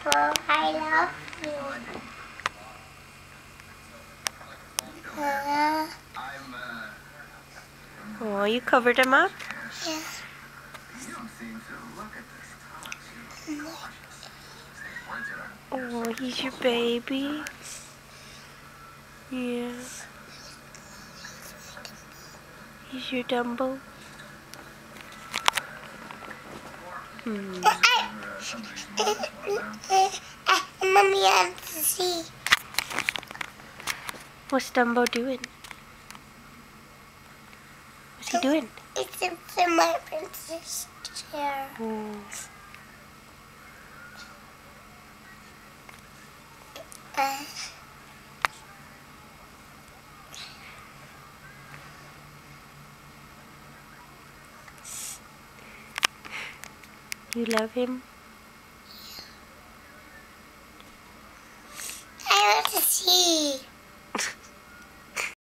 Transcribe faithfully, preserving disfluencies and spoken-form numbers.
Mom, I love you. Uh, Oh, you covered him up? yeah. Oh, he's your baby. Yeah. He's your Dumbo. Hmm. Mommy, I have to see. What's Dumbo doing? What's he doing? It's in my princess chair. Oh. Uh, You love him? I want to see.